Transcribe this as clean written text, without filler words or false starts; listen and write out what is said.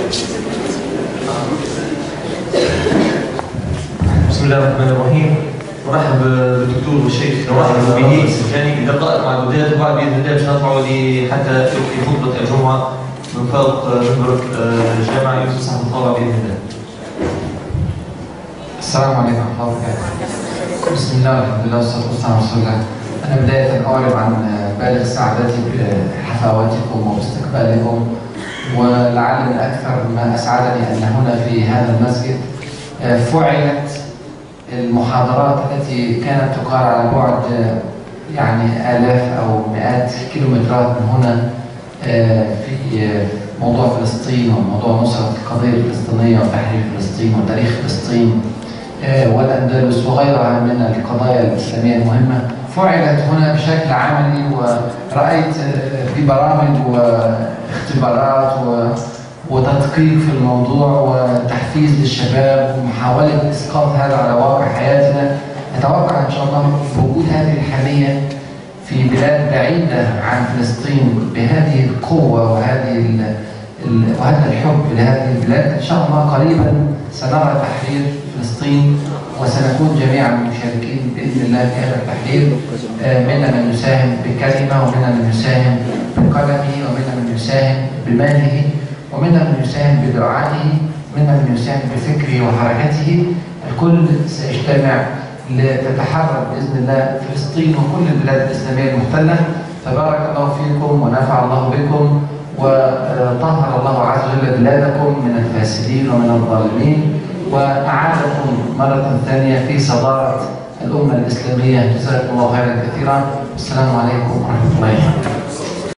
بسم الله الرحمن الرحيم. نرحب بالدكتور والشيخ نرحب به سجاني بدقائق معدودات، وبعد باذن الله باش نطلعوا حتى في خطبه الجمعه من فوق منبر الجامعه يوسف صاحب الطاوله باذن الله. السلام عليكم ورحمه الله وبركاته. بسم الله والحمد لله والصلاه والسلام على رسول الله. انا بدايه اعرب عن بالغ سعادتي بحفاوتكم وباستقبالكم، ولعل من اكثر ما اسعدني ان هنا في هذا المسجد فعلت المحاضرات التي كانت تقال على بعد يعني آلاف أو مئات كيلومترات من هنا في موضوع فلسطين وموضوع نصرة القضية الفلسطينية وتحرير فلسطين وتاريخ فلسطين والأندلس وغيرها من القضايا الإسلامية المهمة، فعلت هنا بشكل عملي، ورأيت في برامج واختبارات وتدقيق في الموضوع وتحفيز للشباب ومحاولة إسقاط هذا على واقع حياتنا. أتوقع إن شاء الله بوجود هذه الحمية في بلاد بعيدة عن فلسطين بهذه القوة وهذا الحب لهذه البلاد، إن شاء الله قريبا سنرى تحرير فلسطين وسنكون جميعا مشاركين بإذن الله في هذا التحرير. منا من يساهم بكلمة، ومنا من يساهم بقلمه، ومنا من يساهم بماله، ومنا من يساهم بدعائه، ومنا من يساهم بفكره وحركته. الكل سيجتمع لتتحرر بإذن الله فلسطين وكل البلاد الإسلامية المحتلة. تبارك الله فيكم ونفع الله بكم، وطهر الله عز وجل بلادكم من الفاسدين ومن الظالمين، وأعادكم مرة ثانية في صدارة الأمة الإسلامية. جزاكم الله خيرا كثيرا. السلام عليكم ورحمة الله وبركاته.